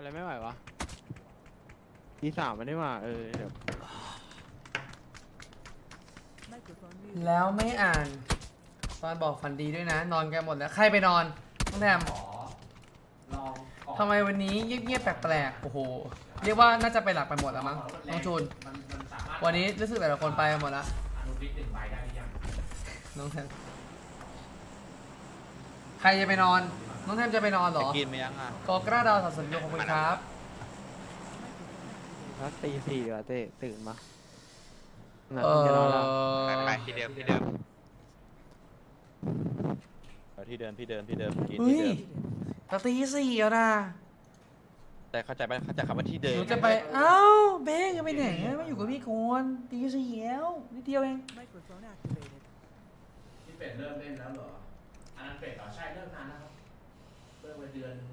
อะไรไม่ไหววะทีสามมันได้มาเดี๋ยวแล้วไม่อ่านตอนบอกฝันดีด้วยนะนอนกันหมดแล้วใครไปนอนน้องแทมทำไมวันนี้เงียบๆแปลกๆโอ้โหเรียกว่าน่าจะไปหลักไปหมดแล้วมั้งน้องจูนวันนี้รู้สึกแต่ละคนไปหมดแล้วน้องแทมใครจะไปนอนน้องแทมจะไปนอนเหรอกินไหมยังอ่ะกอกระดาวสัตว์สนยขอบคุณครับแล้วตีสี่เหรอเต้ตื่นมาไปที่เดิมที่เดิมกินที่เดิมตีสี่แล้วนะแต่เข้าใจไหมเข้าใจคำว่าที่เดิมหนูจะไปเอ้าเบ้งไปไหนไม่อยู่กับพี่กวนตีสี่แล้วนิดเดียวเองพี่เป็ดเริ่มเล่นแล้วเหรออันนั้นเป็ดต่อใช่เริ่มนานแล้วครับเริ่มไปเดือนนึง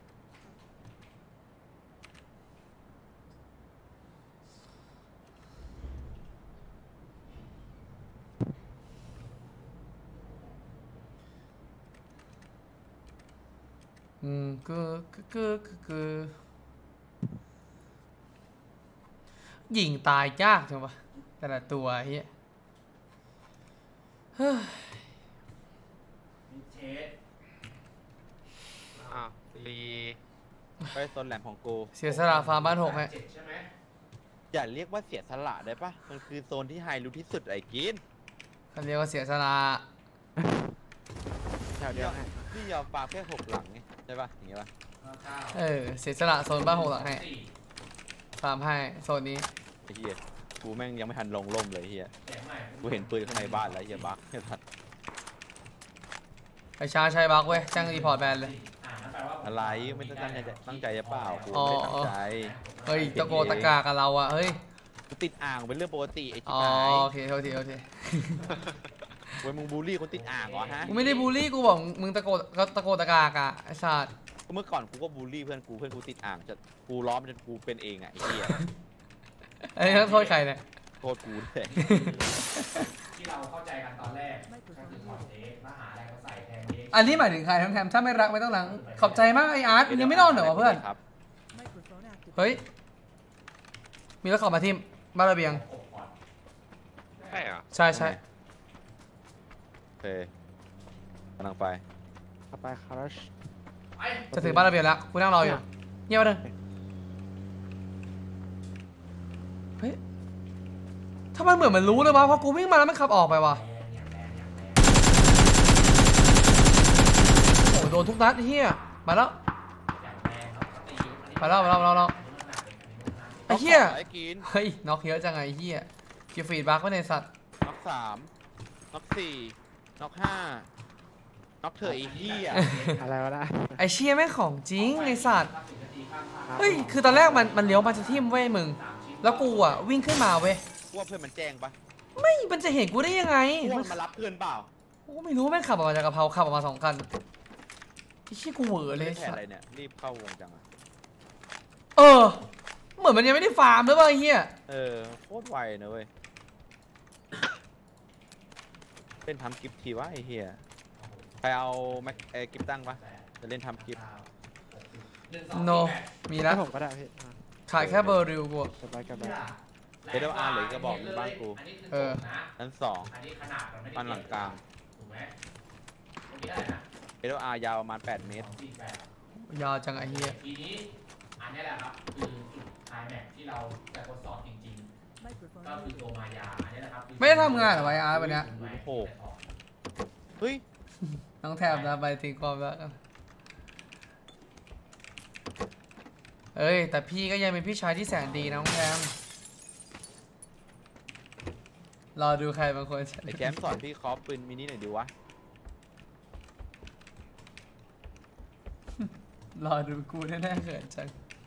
ยิงตายยากจังวะแต่ละตัวเฮียมีเทสรีไปโซนแหลมของกูเสียสละฟาร์มบ้านหกฮะอย่าเรียกว่าเสียสละได้ปะมันคือโซนที่ไฮรู้ที่สุดไอ้กินเขาเรียกว่าเสียสละแถวเดียวพี่ยอมฟาร์มแค่6 หลังไงใช่ปะอย่างเงี้ยปะเสียสละโซนบ้านหกหลังให้ฟาร์มให้โซนนี้ไอ้เหี้ยกูแม่งยังไม่ทันลงล่มเลยเฮียกูเห็นปืนข้างในบ้านแล้วเฮียบักเฮียทัดไอชาชัยบักเว้ยจ้างรีพอร์ตแบนเลยอะไรไม่ตั้งใจจะเปล่ากูไม่ตั้งใจเฮ้ยตะโกตะกากับเราอะเฮ้ยกูติดอ่างเป็นเรื่องปกติไอ้ที่ไหนโอเคโทษทีเว้ยมึงบูลลี่คนติดอ่างเหรอฮะกูไม่ได้บูลลี่กูบอกมึงตะโกตะกากะไอ้สัตว์เมื่อก่อนกูก็บูลลี่เพื่อนกูติดอ่างจะกูล้อมจนกูเป็นเองอ่ะไอ้เหี้ยไอ้นี่โทษใครเนี่ยโทษกูเลยที่เราเข้าใจกันตอนแรกก็คือถอดเทปมาหาอะไรมาใส่แทนเองอันนี้หมายถึงใครทั้งแทมถ้าไม่รักไม่ต้องหลังขอบใจมากไออาร์ตยังไม่นอนเหรอเพื่อนเฮ้ยมีรถขับมาที่บ้านระเบียงใช่เหรอใช่โอเคกำลังไปคาร์ชจะถึงบ้านระเบียงแล้วกูนั่งรออยู่เงียบเลยเฮ้ยถ้ามันเหมือนมันรู้เลยวะเพราะกูวิ่งมาแล้วมันขับออกไปวะโอ้โดนทุกนัดเฮียมาแล้วไอ้เฮียเฮ้ยน็อกเยอะจังไงเฮียเกียร์ฟีดบักไว้ในสัตว์น็อก3น็อก4น็อก5น็อกเถอะไอ้เฮียอะไรวะนะไอ้เชี่ยแม่งของจริงไอ้สัตว์เฮ้ยคือตอนแรกมันเลี้ยวมาจะทิ่มเว้ยมึงแล้วกูอ่ะวิ่งขึ้นมาเว้ยว่าเพื่อนมันแจ้งปะไม่มันจะเห็นกูได้ยังไงมันมารับเพื่อนเปล่ากูไม่รู้แม่งขับออกมาจากกะเพราขับออกมา2 คันไอ้เชี่ยกูเหวอเลยแผนอะไรเนี่ยรีบเข้าวงจังอะเหมือนมันยังไม่ได้ฟาร์มหรือเปล่าไอ้เหี้ยโคตรไวนะเว้ยเล่นทำกิฟต์ทีวะไอ้เหี้ยใครเอากิฟต์ตั้งปะจะเล่นทำกิฟต์โนมีแล้วผมก็ได้พี่ขายแค่เบอร์ริวกูกับไปเอเดอาร์เลยก็บอกในบ้านกูชั้น2ปันหลังกลางเอเดอาร์ยาวประมาณ8 เมตรยาวจังไอ้เหี้ยทีนี้อันนี้แหละครับคือจุดไฮแม็กที่เราจะทดสอบจริงๆก็คือตัวมายาอันนี้นะครับไม่ได้ทำงานหรอไอ้อาร์วันนี้โอ้เฮ้ยน้องแทบนะไปตีความแล้วเอ้ยแต่พี่ก็ยังเป็นพี่ชายที่แสนดีนะน้องแทมรอดูใครบางคนไอ้แคมสอนพี่คอปปืนมินิหน่อยดูวะรอดูกูแน่ๆเขินจัง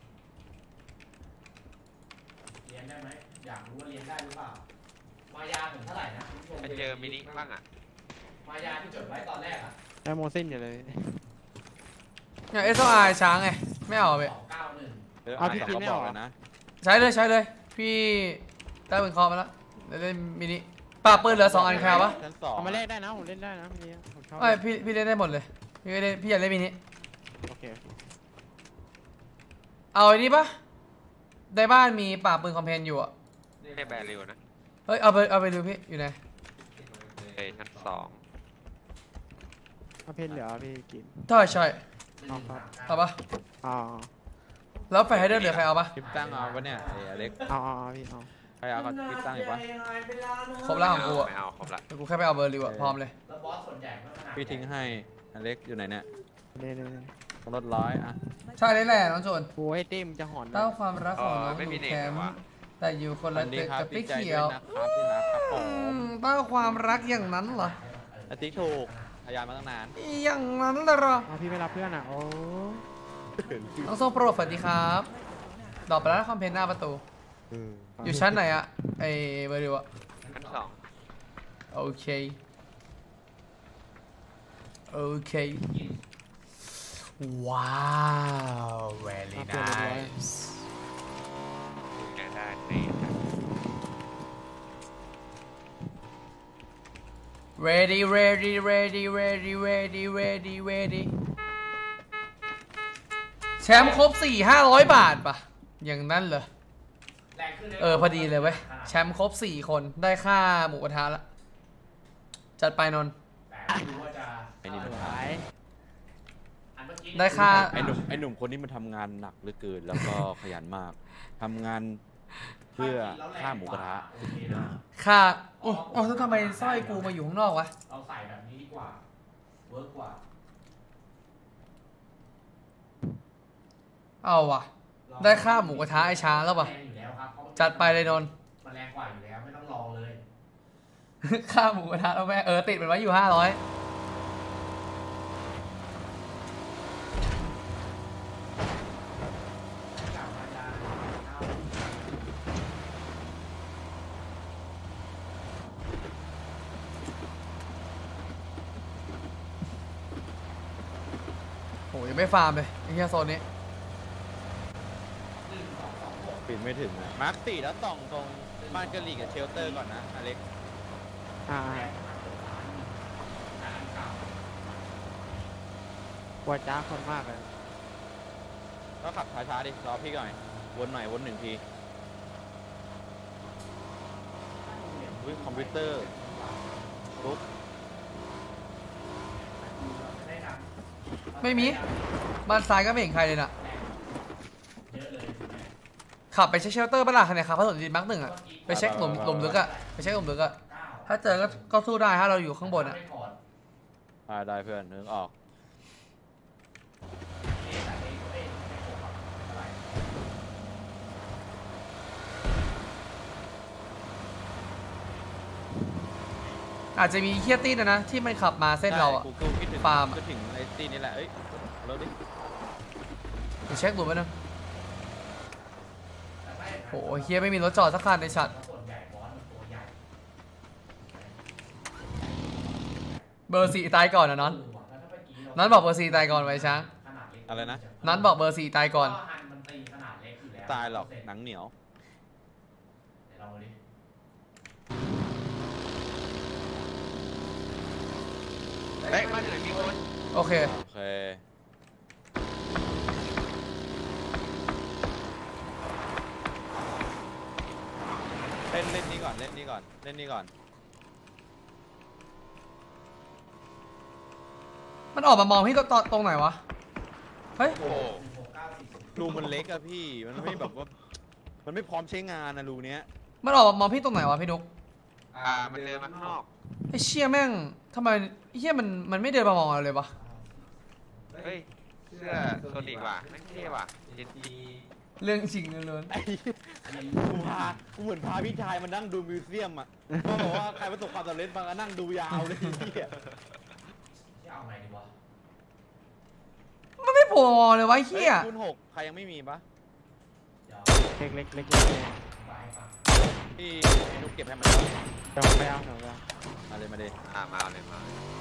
เรียนได้ไหมอยากรู้ว่าเรียนได้หรือเปล่ามายาถึงเท่าไหร่นะเจอมินิบ้างอ่ะมายาที่จดไว้ตอนแรกอ่ะไอโมซินอยู่เลยเนี่ยSOI ช้างไงไม่เอาไปเอาพี่กินไม่ออกนะใช้เลยพี่ได้เป็นคอมาแล้วเล่นมินิป่าปืนเหลือ2 อันแค่วะเอามาเล่นได้นะผมเล่นได้นะพี่เล่นได้หมดเลยพี่อยากเล่นมินิโอเคเอาไอ้นี่ปะในบ้านมีป่าปืนคอมเพนอยู่อะให้แบริวนะเฮ้ยเอาไปดูพี่อยู่ไหนชั้น2 เอาเพนเหลือพี่กินใช่เอาครับเอาปะอ๋อแล้วไฟไฮเดอร์เหลือใครเอาปะกิฟตั้งเอาปะเนี่ยไอ้อเล็กเอาพี่เอาใครเอากิฟตั้งอีกปะครบแล้วของกูอะไม่เอาครบละเดี๋ยวกูแค่ไปเอาเบอร์ริวอะพร้อมเลยแล้วบอสส่วนใหญ่ก็ขนาดพี่ทิ้งให้อเล็กอยู่ไหนเนี่ยเนี่ยตรงรถร้อยอะใช่เลยแหละน้องโจนโอ้ยเต้มจะหอนเต้าความรักของน้องไม่หมีนูเด็กแคเหรมอป์วะแต่อยู่คนสละวัสดีตึกครับกับดีพี่ใจเขีด้ยว วยนะครับที่รักครับผมเต้าความรักอย่างนั้นเหรออาทิตย์ถูกพยายามมาตั้งนานอย่างนั้นเลยเหรอเอาพี่ไม่รับเพื่อนอ่ะโอ้น้องโซโปรสวัสดีครับดอกไปแล้วนะคอมเพนหน้าประตู อยู่ชั้นไหนอะไอเบอร์ริวอะชั้น2 โอเคโอเคว้าว very nice แกได้นี่ ready ready ready ready ready ready ready แชมป์ครบ4-500 บาทปะอย่างนั้นเหรอแรงขึ้นพอดีเลยเว้ยแชมป์ครบ4 คนได้ค่าหมูกระทะละจัดไปนนท์แต่ไม่รู้ว่าจะไอ้นี่มันหายอันเมื่อกี้ได้ค่าไอ้หนุ่มคนนี้มันทำงานหนักเหลือเกินแล้วก็ขยันมากทำงานเพื่อค่าหมูกระทะโอเคนะค่าอ๋อแล้วทำไมสร้อยกูมาอยู่ข้างนอกวะเราใส่แบบนี้ดีกว่าเวิร์กกว่าเอาว่ะ ได้ค่าหมูกระทะไอ้ช้างแล้วปะแรงอยู่แล้วครับเพราะมันจัดไปเลยนนท์มันแรงกว่าอยู่แล้วไม่ต้องลองเลยค่าหมูกระทะแล้วแม่ติดมันไว้อยู่500โหยังไม่ฟาร์มเลยไอ้เหี้ยโซนนี้ปิดไม่ถึงนะมาร์ค4แล้วส่องตรงบ้านกะหรี่กับเชลเตอร์ก่อนนะอเล็กกว่าจ้าคนมากเลยก็ขับช้าๆดิรอพี่ก่อนวนหน่อยวน1 ทีอุ๊ยคอมพิวเตอร์ปุ๊บไม่มีบ้านซ้ายก็ไม่เห็นใครเลยน่ะเยอะเลยขับไปเช็คเชลเตอร์บ้านหลังคันไหนขับถนนดินมาร์ก1อะไปเช็คหลุมลึกอะไปเช็คหลุมลึกอะถ้าเจอก็สู้ได้ถ้าเราอยู่ข้างบนอะได้เพื่อนนึกออกอาจจะมีเคียตี้นะที่มันขับมาเส้นเราอะกูคิดถึงฟาร์มก็ถึงไอ้ตีนี่แหละเอ้ยรถดิไปเช็คหลุมไปนะโหเฮียไม่มีรถจอดสักคันในฉัดเบอร์4ตายก่อนนะนอนบอกเบอร์4ตายก่อนไว้ช้างอะไรนะนั้นบอกเบอร์4ตายก่อนตายหรอกหนังเหนียวเฮ้ยบ้านไหนมีคนโอเคโอเคเล่นนี่ก่อนเล่นนี่ก่อนเล่นนี่ก่อนมันออกมามองพี่ตรงไหนวะเฮ้ยโอ้รูมันเล็กอะพี่มันไม่แบบว่ามันไม่พร้อมใช้งานนะรูเนี้ยมันออกมามองพี่ตรงไหนวะพี่นุ๊กมันเดินมาข้างนอกไอ้เชี่ยแม่งทำไมไอ้เชี่ยมันไม่เดินมามองเราเลยวะเฮ้ยเสื้อโซนิกว่ะนั่นเท่ว่ะเย็นดีเรื่องจริงล้วนไอ้กูเหมือนพาพี่ชายมานั่งดูมิวเซียมอะก็บอกว่าใครประสบความสำเร็จบางก็นั่งดูยาวเลยพี่เอาไงดีวะๆมันไม่โผล่มองเลยวะไอ้เชี่ยคูณ6ใครยังไม่มีปะเล็กเล็กพี่นุกเก็บให้มันแล้วเดี๋ยวไปเอาเดี๋ยวไปเอามาเลยมาเลยมาเอาเลยมา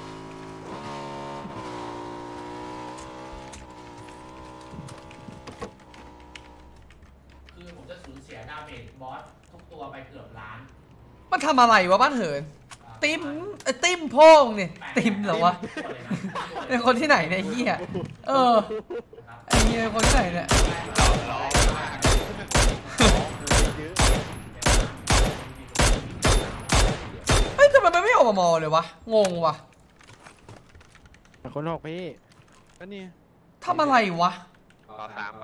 คือผมจะสูญเสียดาเมจบอสทุกตัวไปเกือบล้านมันทำอะไรวะบ้านเหินติมติมโพ่งเนี่ยติมเหรอวะเป็นคนที่ไหนเนี่ยไอ้เหี้ยไอ้เหี้มีคนที่ไหนเนี่ยเฮ้ยทำไมมันไม่ออกมามอเลยวะงงวะคนหกพี่ก็นี่ทำอะไรวะกอสาม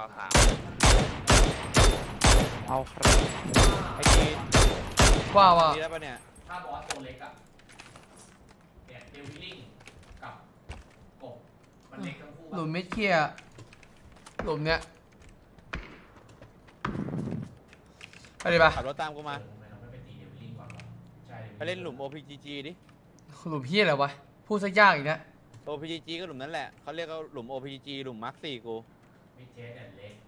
เอาครับไอ้กีนว่าดีแล้วปะเนี่ยถ้าบอสตัวเล็กอะเนี่ยเดวิลลิงกับกบมันเล็กทั้งคู่หลุมไม่เคลียร์หลุมเนี้ยไปดิปะขับรถตามกูมาทำไมเราไม่ไปตีเดวิลลิงก่อนวะใช่ไปเล่นหลุม OPGG ดิหลุมพี่อะไรวะพูดซะยากอีกนะ OPGG ก็หลุมนั้นแหละเขาเรียกว่าหลุม OPGG หลุมมาร์ค4กูมิดเทสเนี่ยเล็ก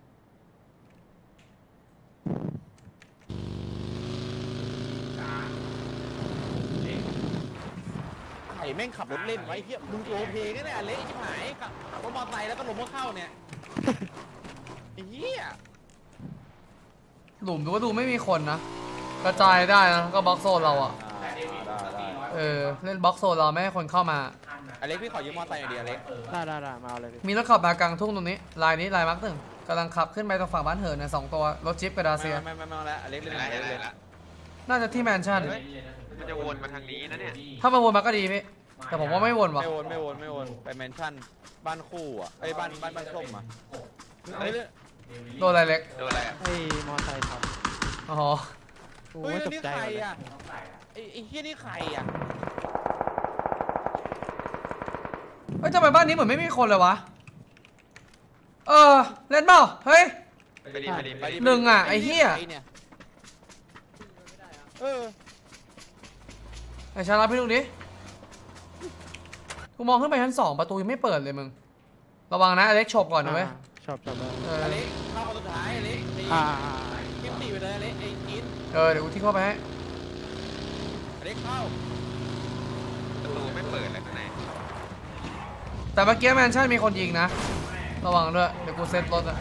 ไอ้แม่งขับรถเล่นไว้เฮียมึงโอเพกันเนี่ยเละชิบหายขับรถมอเตอร์ไซค์แล้วก็ลมก็เข้าเนี่ยไอ้เฮียหลุมดูก็ดูไม่มีคนนะกระจายได้นะก็บล็อกโซนเราอะแต่เดวิลก็ตีน้อยเล่นบล็อกโซนเราไม่ให้คนเข้ามาอันนะอเล็กพี่ขอยืมมอเตอร์ไซค์หน่อยดิอเล็กได้มาเอาเลยพี่มีรถขับมากลางทุ่งตรงนี้ลายนี้ลายมาร์คหนึ่งกำลังขับขึ้นไปตรงฝั่งบ้านเหินนะ2 ตัวรถจิ๊ปกับดาเซียไม่แล้วอเล็กเล่นอะไรอะไรเลยละน่าจะที่แมนชั่นมันจะวนมาทางนี้นะเนี่ยถ้ามาวนมาก็ดีพี่แต่ผมว่าไม่วนว่ะไม่วนไปแมนชั่นบ้านคู่อ่ะไอ้บ้านส้มอ่ะเฮ้ยโดนอะไรเล็กโดนอะไรอ่ะไอ้มอไซค์ครับอ๋อโอ้เฮ้ยยตกนี่ใจใครหมดเลยอ่ะไอ้เฮียนี่ใครอ่ะเฮ้ยทำไมบ้านนี้เหมือนไม่มีคนเลยวะเล่นเปล่าเฮ้ยไปดิหนึ่งอ่ะไอ้เหี้ยนี่ยไอ้ชาลาพี่ลูกดิกูมองขึ้นไปชั้น2ประตูยังไม่เปิดเลยมึงระวังนะอเล็กฉกก่อนนะเว้ยชอบเลยอเล็กเข้ามาสุดท้ายอเล็กตีอ่าเก็บตีไปเลยอเล็กไอ้กินเดี๋ยวกูที่เข้าไปให้อเล็กเข้าประตูไม่เปิดเลยข้างในแต่เมื่อกี้แมนชั่นมีคนยิงนะระวังด้วยเดี๋ยวกูเซ็ตรถอะ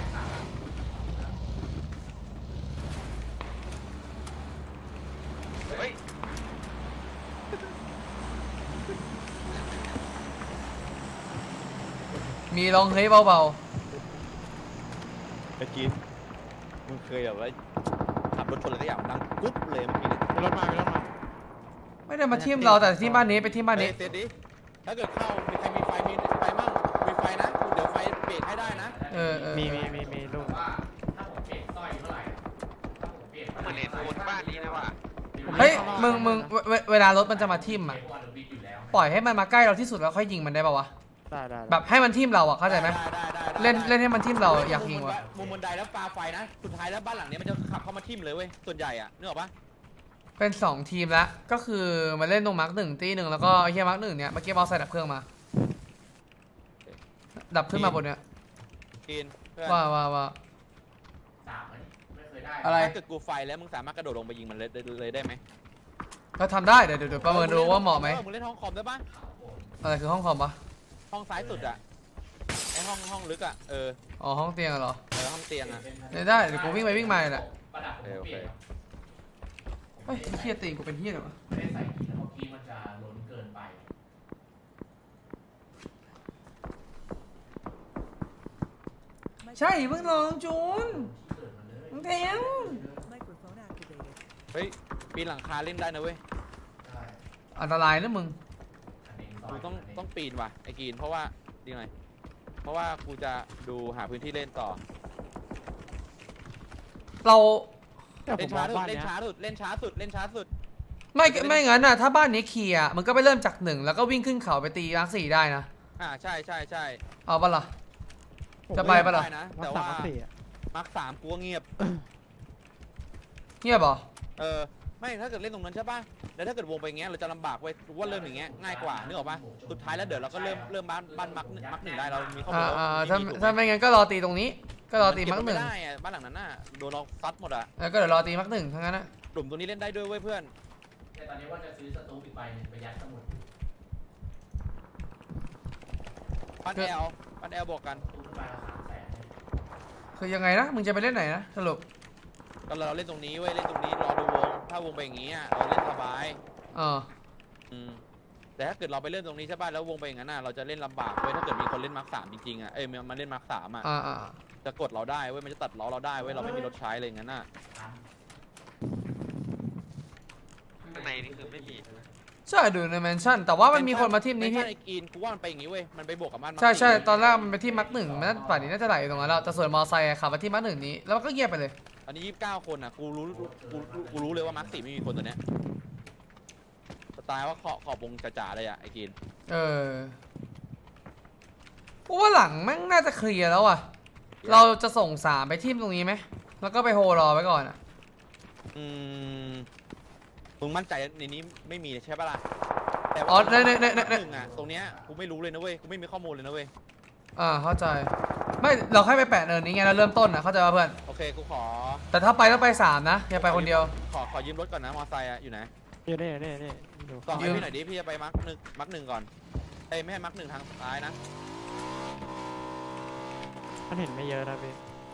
เฮ้ยมีลองเฮ้ยเบาไอ้กินมึงเคยแบบว่าขับรถชนอะไรสักอย่างดังกุ๊บเลยเมื่อกี้เนี่ยไปรถมาๆไม่ได้มาทีมเราแต่ที่บ้านนี้ไปที่บ้านนี้เซตดิถ้าเกิดเข้ามีใครมีไฟมั่งมีไฟนะเดี๋ยวไฟเบรกให้ได้นะมีลูกว่าถ้าผมเปลี่ยนสร้อยเท่าไหร่ถ้าผมเปลี่ยนเหมือนในโซนบ้านนี้นะว่ะเฮ้ยมึงเวลารถมันจะมาทิมอ่ะเอวันบิดอยู่แล้วปล่อยให้มันมาใกล้เราที่สุดแล้วค่อยยิงมันได้ป่าวะได้แบบให้มันทิมเราอ่ะเข้าใจไหมได้เล่นให้มันทิมเราอยากยิงวะมุมบันไดแล้วปาไฟนะสุดท้ายแล้วบ้านหลังนี้มันจะขับเข้ามาทิ่มเลยเว้ยส่วนใหญ่อะนึกออกปะเป็น2 ทีมแล้วก็คือมาเล่นตรงมาร์ค1ตีหนึ่งแล้วก็ไอ้เฮียมาร์ค1เนี่ยเมื่อกี้บอลใส่ดับเครื่องมาดับขึ้นมาบนเนี้ยกินเพื่อนว่าสามอันนี้ไม่เคยได้อะไรถ้าเกิดกูไฟแล้วมึงสามารถกระโดดลงไปยิงมันเลยได้ไหมก็ทำได้เดี๋ยวประเมินดูว่าเหมาะไหมมึงเล่นห้องคอมได้ปะอะไรคือห้องคอมปะห้องซ้ายสุดอะไอห้องลึกอะอ๋อห้องเตียงเหรอห้องเตียงอะได้เดี๋ยวกูวิ่งไปวิ่งมาแหละประดับผมเปลี่ยนครับเฮ้ยเฮียตีนกูเป็นเฮียเหรอวะไม่ได้ใส่กีแล้วกีมันจะล้นเกินไปใช่เพิ่งลองจูนที่เกิดมันเลยมึงแทงเฮ้ยปีนหลังคาเล่นได้นะเว้ยใช่อันตรายนะมึงอันนี้ซกูยต้องปีนว่ะไอ้กินเพราะว่าดีหน่อยเพราะว่ากูจะดูหาพื้นที่เล่นต่อเราแต่ผเล่มนว่าช้าสุดบ้านเล่นเนี้ยช้าสุดเล่นช้าสุดเล่นช้าสุดไม่งั้นน่ะถ้าบ้านนี้เคลียร์มันก็ไปเริ่มจาก1แล้วก็วิ่งขึ้นเขาไปตีมาร์ค4ได้นะใช่เอาปะล่ะ จะไปปะล่ะด้นะมาแต่สาว่ามสี่อะมาร์ค3กูก็เงียบเงียบเหรอไม่ถ้าเกิดเล่นตรงนั้นใช่ป่ะแล้วถ้าเกิดวงไปอย่างเงี้ยเราจะลำบากเว้ยว่าเริ่มอย่างเงี้ยง่ายกว่านึกออกป่ะสุดท้ายแล้วเดี๋ยวเราก็เริ่มบ้านมักหนึ่งได้เรามีข้อมูลถ้าไม่งั้นก็รอตีตรงนี้ ก็รอตีมาร์คไม่ได้อะบ้านหลังนั้นน่ะโดนเราซัดหมดอะแล้วก็เดี๋ยวรอตีมาร์ค1ทั้งนั้นนะกลุ่มตัวนี้เล่นได้ด้วยเว้ยเพื่อนแต่ตอนนี้ว่าจะซื้อสตูปอีกใบหนึงไปยัดสมุดบ้านแอลบอกกันสตูปใบละ300,000 คือยังไงนะมึงจะไปเล่นไหนนะสรุปก็เราเล่นตรงนี้เว้ยเล่นตรงนี้รอดูวงถ้าวงไปอย่างงี้อะเราเล่นสบายเอออืมแต่ถ้าเกิดเราไปเล่นตรงนี้ใช่ป่ะแล้ววงไปอย่างนั้นน่ะเราจะเล่นลำบากเว้ยถ้าเกิดมีคนเล่นมาร์คสามจริงๆอ่ะมาเล่นมาร์คสามอ่ะจะกดเราได้เว้ยมันจะตัดล้อเราได้เว้ยเราไม่มีรถใช้อะไรอย่างนั้นน่ะข้างในนี่คือไม่มีใช่ดูในแมนชั่นแต่ว่ามันมีคนมาทีมนี้พี่ไอ้กินกูว่ามันไปอย่างนี้เว้ยมันไปบวกกับมันใช่ตอนแรกมันไปที่มักหนึ่งมันป่านนี้น่าจะไหลอยู่ตรงนั้นแล้วแต่ส่วนมอไซค์ขับมาที่มักหนึ่งนี้แล้วก็เงียบไปเลยอันนี้29 คนอ่ะกูรู้เลยว่ามาร์ค4ไม่มีคนตัวเนี้ยสไตล์ว่าขอบวงจ๋าๆเลยอ่ะไอ้กินกูว่าหลังแม่งน่าจะเคลียร์แล้วอ่ะเราจะส่ง3ไปทีมตรงนี้ไหมแล้วก็ไปโฮรอไว้ก่อนอ่ะมึงมั่นใจในนี้ไม่มีใช่ปะล่ะแต่อ๋อว่าในอ่ะตรงเนี้ยกูไม่รู้เลยนะเว้ยกูไม่มีข้อมูลเลยนะเว้ยเข้าใจไม่เราแค่ไปแปะเนินนี้ไงเราเริ่มต้นอ่ะเข้าใจป่ะเพื่อนโอเคกูขอแต่ถ้าไปต้องไป3นะอย่าไปคนเดียวขอยืมรถก่อนนะมอไซค์อ่ะอยู่ไหนนี่ดูต่อให้พี่หน่อยดิพี่จะไปมาร์คหนึ่งก่อนไม่ให้มาร์คหนึ่งทางซ้ายนะมันเห็นไม่เยอะนะพี่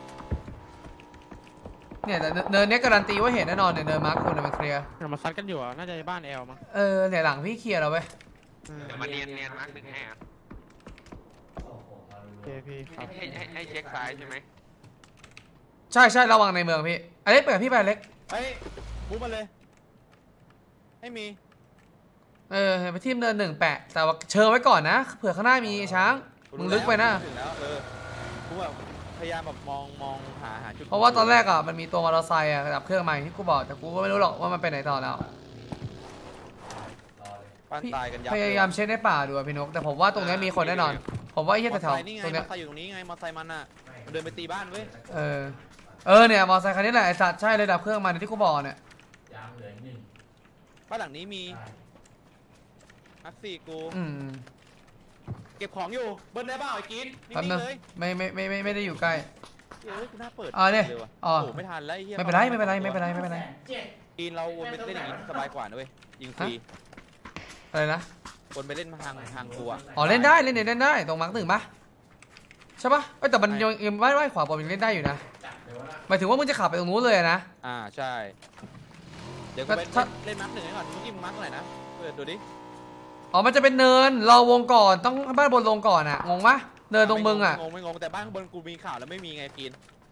เนี่ยแต่เนินนี้การันตีว่าเห็นแน่นอนเนี่ยเนินมาร์คคุณมันเคลียร์เรามาซัดกันอยู่อ่ะน่าจะบ้านแอลมั้งเนี่ยหลังพี่เคลียร์แล้วเว้ยเดี๋ยวมาเนียนมาร์คหนึ่งให้ครับโอเคพี่ครับให้เช็คซ้ายใช่ไหมใช่ระวังในเมืองพี่อเล็กเปิดพี่ไปอเล็กเฮ้ยบู๊มาเลยไม่มีไปทีมเนิน1แปะแต่ว่าเชิญไว้ก่อนนะเผื่อข้างหน้ามีช้างมึงลึกไปนะถึงแล้วกูแบบพยายามแบบมองหาจุดเพราะว่าตอนแรกอ่ะมันมีตัวมอเตอร์ไซค์อ่ะดับเครื่องใหม่ที่กูบอกแต่กูก็ไม่รู้หรอกว่ามันไปไหนต่อแล้วปั้นตายกันยับพยายามเช็คในป่าดูพี่นกแต่ผมว่าตรงนี้มีคนแน่นอนผมว่าไอ้เหี้ยแถวนี่ไงตรงมเนี้อย ไซค์อยู่ตรงนี้ไงมอไซค์มันอ่ะเดินไปตีบ้านเว้ยเนี่ยมอเตอร์ไซค์คันนี้แหละไอ้สัตว์ใช่เลยดับเครื่องมาที่กูบอกเนี่ยยังเหลือหนึ่งบ้านหลังนี้มีนักสี่กูเก็บของอยู่เบิ้ลได้เปล่าไอ้กินแป๊บนึงเลยไม่ได้อยู่ใกล้เฮ้ยกูน่าเปิดเนี่ยลว่ะอ๋อโอ้ไม่ทันแล้วไอ้เหี้ยไม่เป็นไรกินเราวนไปเล่นอย่างนี้สบายกว่านะเว้ยยิงฟรีอะไรนะวนไปเล่นมาทางตัวเล่นได้ตรงมาร์ค1ปะใช่ปะแต่มันยังว่ายขวาบอลยังเล่นได้อยู่นะหมายถึงว่ามึงจะขับไปตรงนู้นเลยนะใช่เดี๋ยวกูไปเล่นมาร์คหนึ่งให้ก่อนเมื่อกี้มึงมาร์คไหนนะเปิดดูดิมันจะเป็นเนินรอวงก่อนต้องบ้านบนลงก่อนอ่ะงงปะเนินตรงมึงอ่ะไม่งงแต่บ้านข้างบนกูมีข่าวแล้วไม่มีไงกิน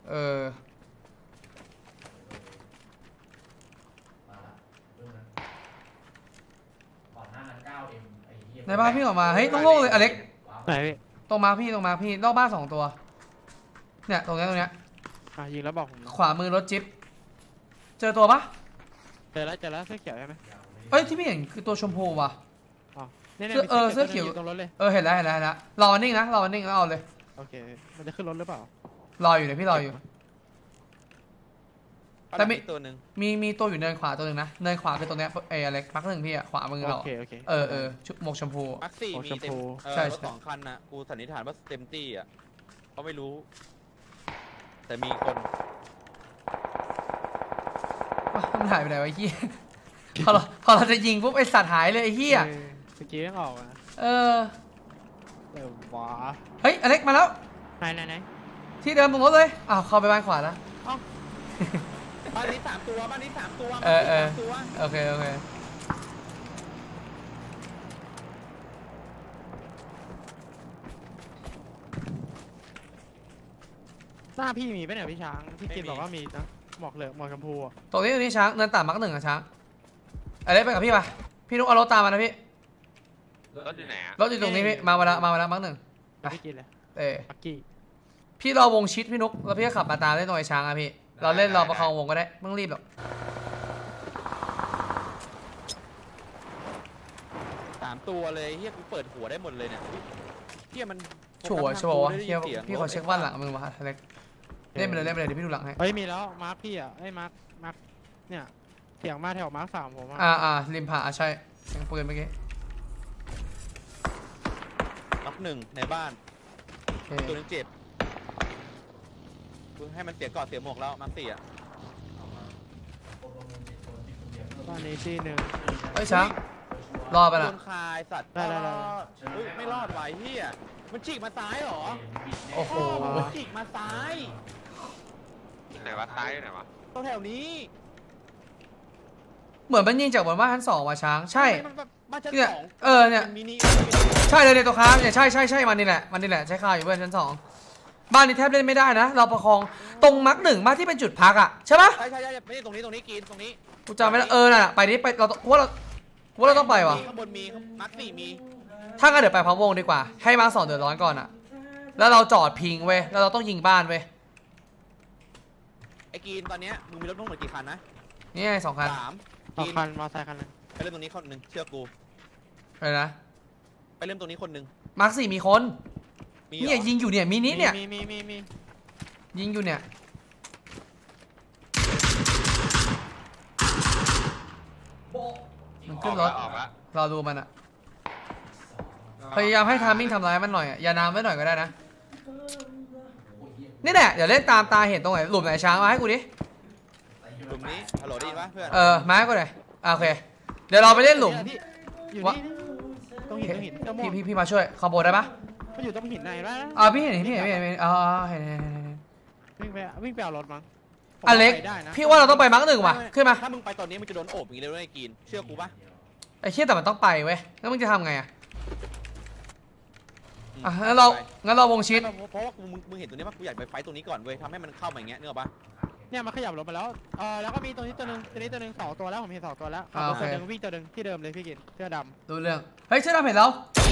ในบ้านพี่ออกมาเฮ้ยต้องโล่งเลยอเล็กไหนพี่ตรงมาพี่นอกบ้าน2ตัวเนี่ยตรงเนี้ยยิงแล้วบอกผมขวามือรถจิ๊บเจอตัวปะเจอแล้วเสื้อเขียวใช่ไหมที่พี่เห็นคือตัวชมพูว่ะเนี่ยเสื้อเขียวตรงรถเลยเห็นแล้วรอนิ่งนะรอนิ่งแล้วเอาเลยโอเคมันจะขึ้นรถหรือเปล่ารออยู่เนี่ยพี่รออยู่ แต่มีตัวหนึ่งมีตัวอยู่เนินขวาตัวหนึ่งนะเนินขวาคือตรงเนี้ยอะไรมักหนึ่งพี่อะขวามือเราโอเคหมวกชมพูมาร์ค4มีเต็มใช่รถ2 คันนะกูสันนิษฐานว่าเต็มตี้อ่ะเขาไม่รู้ แต่มีคนมันหายไปไหนวะไอ้เหี้ยพอเราจะยิงปุ๊บไอสัตว์หายเลยไอ้เหี้ยเมื่อกี้ยังออกนะ ว้าเฮ้ยอเล็กมาแล้วไหนที่เดิมตรงรถเลยเข้าไปบ้านขวาแล้วบ้านนี้3 ตัวบ้านนี้3 ตัวตัวโอเคหน้าพี่มีไหมเนี่ยพี่ช้างพี่กินบอกว่ามีนะหมอกเหลืองหมอกชมพูตรงนี้ช้างเนินต่ำมักหนึ่งอะช้างอเล็กไปกับพี่ป่ะพี่นุ๊กเอารถตามมานะพี่รถอยู่ไหนรถอยู่ตรงนี้พี่มาแล้วมักหนึ่งพี่กินเลย ปักกี้พี่รอวงชิดพี่นุ๊กแล้วพี่ก็ขับมาตามเล่นตรงไอ้ช้างอะพี่เราเล่นรอประคองวงก็ได้ไม่ต้องรีบหรอก 3 ตัวเลยเฮียกูเปิดหัวได้หมดเลยเนี่ยเฮียมันชัวร์วะพี่ขอเช็คบ้านหลังมึงมาอเล็กเล่นไปเลยเดี๋ยวพี่ดูหลังให้เฮ้ยมีแล้วมาร์คพี่อ่ะมาร์คเนี่ยเสียงมาแถวมาร์ค3ผมริมผาใช่ยังปืนเมื่อกี้น็อก1ในบ้านตัวนึงเจ็บให้มันเสียกอดเสียหมวกแล้วมาร์ค4อ่ะบ้านนี้ที่หนึ่งเฮ้ยช้างรอไปละโดนคายสัตว์ได้ไม่รอดไว้เฮียมันฉีกมาซ้ายเหรอโอ้โหมันฉีกมาซ้ายไหนวะซ้ายอยู่ไหนวะตรงแถวนี้เหมือนมันยิงจากบนบ้านชั้น 2ว่ะช้างใช่บ้านชั้นเนี่ย 2 เนี่ยมินิใช่เลยตัวค้างเนี่ยใช่มันนี่แหละใช้ข่าวอยู่เพื่อนชั้น 2บ้านนี้แทบเล่นไม่ได้นะเราประคองตรงมาร์ค 1บ้านที่เป็นจุดพักอ่ะใช่ปะใช่ไม่ใช่ตรงนี้กินตรงนี้กูจำไม่ได้น่ะไปดิไปเราว่าเราต้องไปว่ะข้างบนมีมาร์ค 4มีถ้างั้นเดี๋ยวไปพร้อมวงดีกว่าให้มาร์ค 2เดือดร้อนก่อนอ่ะแล้วเราจอดพิงเว้ยแล้วเราต้องยิงบ้านเว้ยไอ้กินตอนเนี้ยมึงมีรถทั้งหมดกี่คันนะนี่ไง2 คัน 2 คันมอเตอร์ไซค์คันนึงไปเริ่มตรงนี้คนหนึ่งเชื่อกูอะไรนะไปเริ่มตรงนี้คนหนึ่งมาร์ค 4มีคนเนี่ยยิงอยู่เนี่ยมินิเนี่ยมียิงอยู่เนี่ยมันขึ้นรถเราดูมันอะพยายามให้ทามมิ่งทำร้ายมันหน่อยอะอย่าน้ำไว้หน่อยก็ได้นะนี่แหละเดี๋ยวเล่นตามตาเห็นตรงไหนหลุมไหนช้างมาให้กูดิหลุมนี้ฮัลโหลได้ยินปะเพื่อนมาให้กูเลยโอเคเดี๋ยวเราไปเล่นหลุมอยู่นี่ตรงหินพี่มาช่วยคอมโบได้ปะมันอยู่ตรงหินไหนวะพี่เห็นเห็นวิ่งไปเอารถมั้งอเล็กพี่ว่าเราต้องไปมาร์ค 1ว่ะขึ้นมาถ้ามึงไปตอนนี้มึงจะโดนโอบอย่างนี้เลยด้วยไอ้กินเชื่อกูปะไอ้เชี่ยแต่มันต้องไปเว้ยแล้วมึงจะทำไงอะงั้นเราวงชิดเพราะว่ามึงเห็นตัวนี้ป่ะกูอยากไปไฟตรงนี้ก่อนเว้ยทำให้มันเข้ามาอย่างเงี้ยนึกออกปะเนี่ยมันขยับรถมาแล้วแล้วก็มีตรงนี้ตัวนึง2 ตัวแล้วผมเห็น2 ตัวแล้วตัวนึงวิ่งตัวนึงที่เดิมเลยพี่กินเสื้อดำดูเรื่องเฮ้ยเสื้อดำเห็นแล้ว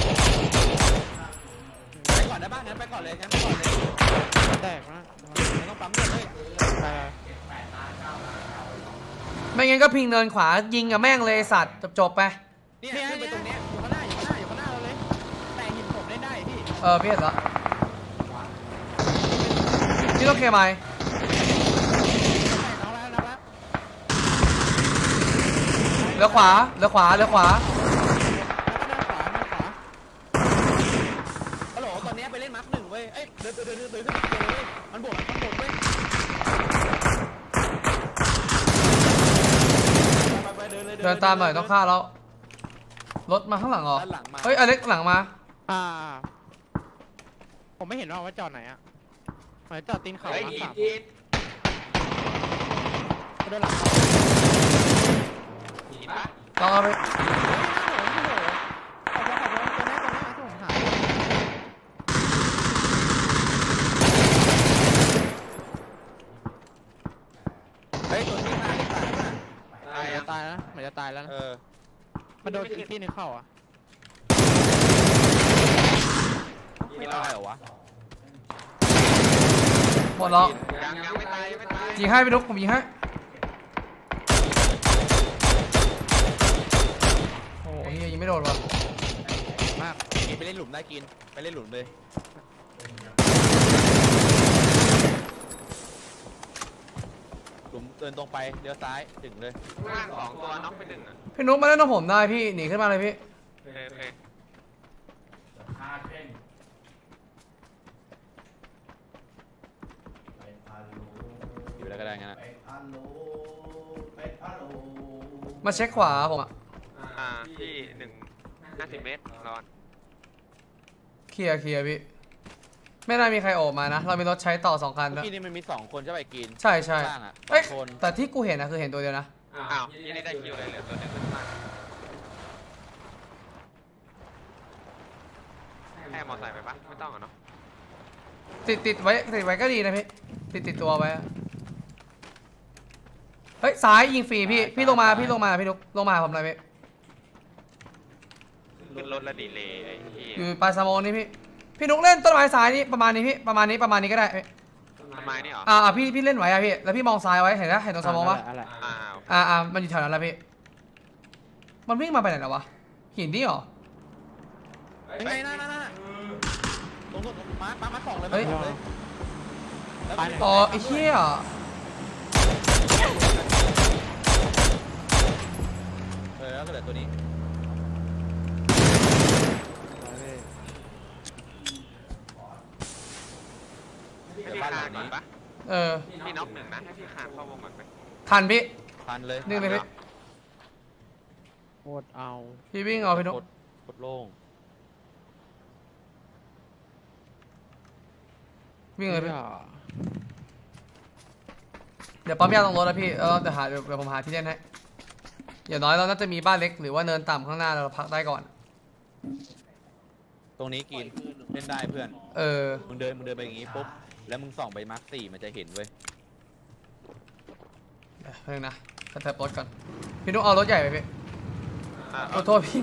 ไปก่อนได้ป่ะงั้นไปก่อนเลยแตกนะต้องปั๊มด้วยไม่งั้นก็พิงเนินขวายิงกับแม่งเลยสัตว์จบไปเนี่ยขึ้นไปตรงเนี้ยอยู่ข้างหน้าเราเลยแต่หินผมได้พี่พี่เห็นแล้วนี่ต้องเคไหมเหลือขวาฮัลโหลตอนนี้ไปเล่นมาร์ค 1เว้ยเอ้ยเดินขึ้นเว้ยมันบวกข้างบนเว้ยเดินตามหน่อยต้องฆ่าแล้วรถมาข้างหลังเหรอเฮ้ยอเล็กหลังมาผมไม่เห็นว่าจอดไหนอะหมายจอดตีนเขาเฮ้ยเดินหลังต้องเอาไปตายแล้วเหมือนจะตายแล้วนะมันโดนอีกที่นึงเข้าอ่ะไม่ตายเหรอวะหมดแล้วยังไม่ตายยิงให้ไปลุกผมยิงให้โอ้ยยิงไม่โดนวะมากกินไปเล่นหลุมได้กินไปเล่นหลุมเลยหลุมเดินตรงไปเลี้ยวซ้ายถึงเลยล่าง2 ตัวน็อกไป1อ่ะพี่นุ๊กมาเล่นกับผมได้พี่หนีขึ้นมาเลยพี่โอเคอยู่แล้วก็ได้งั้นนะมาเช็คขวาผมอ่ะที่50 เมตรรอนเคลียร์พี่ไม่ได้มีใครออกมานะเรามีรถใช้ต่อ2 คันแล้วที่นี่มันมี2 คนใช่ไหมกินใช่เอ้ยแต่ที่กูเห็นนะคือเห็นตัวเดียวนะยังได้คิวเลยเหลือตัวนึงแค่มอไซค์ไปปะไม่ต้องเนาะติดไว้ก็ดีนะพี่ติดตัวไว้เฮ้ยซ้ายยิงฟรีพี่ลงมาพี่นุ๊กลงมาผมหน่อยขึ้นรถแล้วดีเลยไอ้ที่อยู่ปลายสมองนี่พี่นุ๊กเล่นต้นไม้ซ้ายนี่ประมาณนี้พี่ประมาณนี้ก็ได้ต้นไม้นี่เหรอพี่เล่นไหวอะพี่แล้วพี่มองซ้ายไว้เห็นตรงสมองปะมันอยู่แถวนั้นแล้วพี่มันวิ่งมาไปไหนแล้ววะหินนี่หรอยังไงน่ะตรงมา2เลยอ๋อไอ้เหี้ยแล้วก็เหลือตัวนี้ให้พี่คานก่อนปะพี่น็อก1นะให้พี่คานเข้าวงก่อนไปทันพี่ทันเลยนี่เลยพี่โคตรเอาพี่วิ่งเอาพี่นุ๊กกดโล่งวิ่งเลยพี่เดี๋ยวปั๊มยาตรงรถนะพี่เดี๋ยวผมหาที่เล่นให้อย่างน้อยเราน่าจะมีบ้านเล็กหรือว่าเนินต่ำข้างหน้าเราพักได้ก่อนตรงนี้กินเล่นได้เพื่อนมึงเดินไปอย่างงี้ปุ๊บแล้วมึงส่องไปมาร์ค4มันจะเห็นเว้ยเพิ่งนะกระเถิบรถก่อนพี่นุ๊กเอารถใหญ่ไปพี่ขอโทษพี่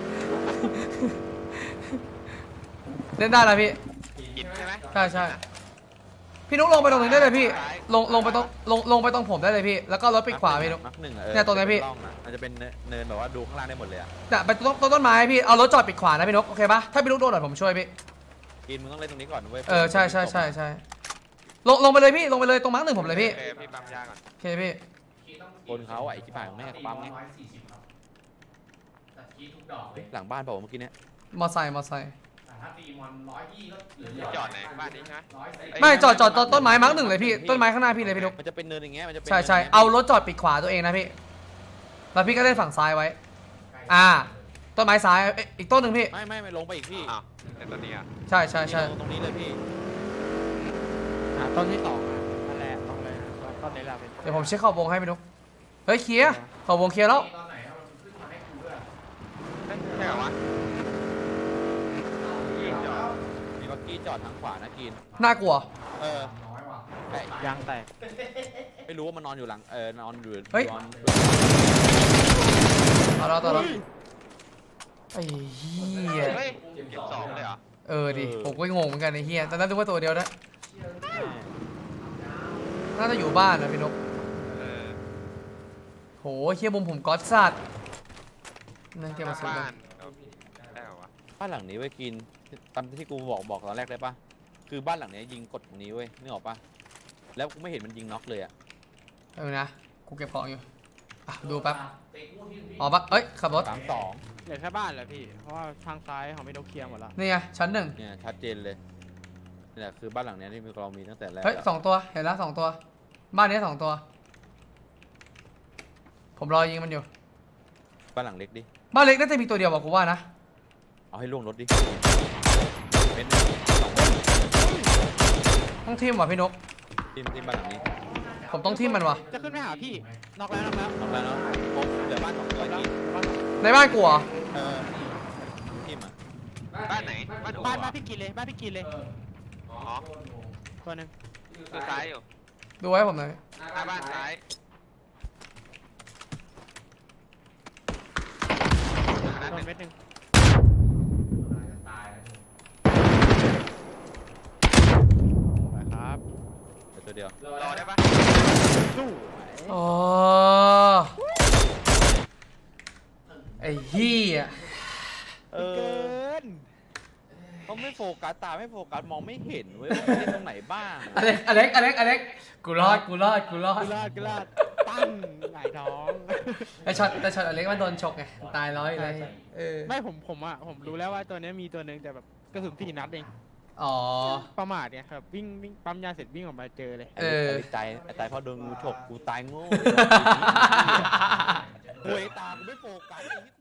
เล่นได้แล้วพี่กินใช่ไหมใช่พี่นุ๊กลงไปตรงนี้ได้เลยพี่ลงไปตรงผมได้เลยพี่แล้วก็รถปิดขวาพี่นุ๊กมาร์ค1 เนี่ยตรงนี้พี่มันจะเป็นเนินแบบว่าดูข้างล่างได้หมดเลยอะเนี่ยไปต้นไม้พี่เอารถจอดปิดขวานะพี่นุ๊กโอเคปะถ้าพี่นุ๊กโดนหน่อยผมช่วยพี่กินมึงต้องเล่นตรงนี้ก่อนเว้ยใช่ลงไปเลยพี่ลงไปเลยตรงมาร์ค 1ผมเลยพี่พี่ปั๊มยาก่อนโอเคพี่คนเขาไอ้ที่ผ่านไม่ให้ปั๊มไงหลังบ้านเปล่าเมื่อกี้เนี่ยมอไซค์ถ้าตีมอน120ก็เหลือจอดไหนบ้านนี้ใช่ไหมไม่จอดต้นไม้มาร์ค 1เลยพี่ต้นไม้ข้างหน้าพี่เลยพี่นุ๊กมันจะเป็นเนินอย่างเงี้ยมันจะเป็นใช่เอารถจอดปิดขวาตัวเองนะพี่แล้วพี่ก็เล่นฝั่งซ้ายไว้ต้นไม้ซ้ายอีกต้นหนึ่งพี่ไม่ลงไปอีกพี่แต่ตอนนี้ใช่ตรงนี้เลยพี่ต้นที่2นั่นแหละต้องเลยต้นนี้แหละเดี๋ยวผมเช็คขอบวงให้พี่นุ๊กเฮ้ยเคลียร์ขอบวงเคลียร์แล้วตอนไหนมันขึ้นมาให้กูด้วยใช่เหรอวะมีบักกี้จอดทางขวานะกินน่ากลัวน้อยว่ะยางแตกไม่รู้ว่ามันนอนอยู่หลังนอนอยู่เฮ้ยต่อแล้วไอ้เหี้ยเก็บ2เลยเหรอดิผมก็งงเหมือนกันไอ้เหี้ยแต่นั้นดูว่าตัวเดียวนะน่าจะอยู่บ้านนะพี่นกโหเหี้ยมุมผมก๊อตสัตว์นั่นเก็บมาสุดแล้วบ้านหลังนี้ไว้กินตามที่กูบอกตอนแรกได้ปะคือบ้านหลังนี้ยิงกดตรงนี้เว้ยนึกออกปะแล้วกูไม่เห็นมันยิงน็อกเลยอะนะกูเก็บของอยู่ดูแป๊บอ๋อปะขับรถ 32 เหลือแค่บ้านแหละพี่เพราะว่าทางซ้ายของพี่นกเคลียร์หมดแล้วนี่ไงชั้น 1 เนี่ยชัดเจนเลยนี่แหละคือบ้านหลังนี้ที่เรามีตั้งแต่แรก 2ตัวเห็นแล้ว2ตัวบ้านนี้2ตัวผมรอยิงมันอยู่บ้านหลังเล็กดิบ้านเล็กน่าจะมีตัวเดียวบอกกูว่านะเอาให้ล่วงรถดิเป็นต้องทีมว่ะพี่นกทีมบ้านหลังนี้ผมต้องทีมมันว่ะจะขึ้นไปหาพี่นอกแล้วผมเหลือบ้าน2ตัวอีกในบ้านกูเหรอทีมอ่ะบ้านไหนบ้านพี่กินเลยบ้านพี่กินเลยตัวนึงดูซ้ายอยู่ดูไว้ผมหน่อยบ้านซ้ายเม็ดนึงครับตัวเดียวรอได้ปะไอ้เหี้ยเกินเขาไม่โฟกัสตาไม่โฟกัสมองไม่เห็นเว้ยว่าตรงไหนบ้างอเล็กกูรอดตั้งหงายท้องแต่ช็อตอเล็กมันโดนฉกไงตายร้อยเลยไม่ผมรู้แล้วว่าตัวนี้มีตัวนึงแต่แบบกระสุน4 นัดเองประมาทเนี่ยครับวิ่งปั๊มยาเสร็จวิ่งออกมาเจอเลยตายเพราะโดนงูฉกกูตายโง่ หวยตากูไม่โฟกัส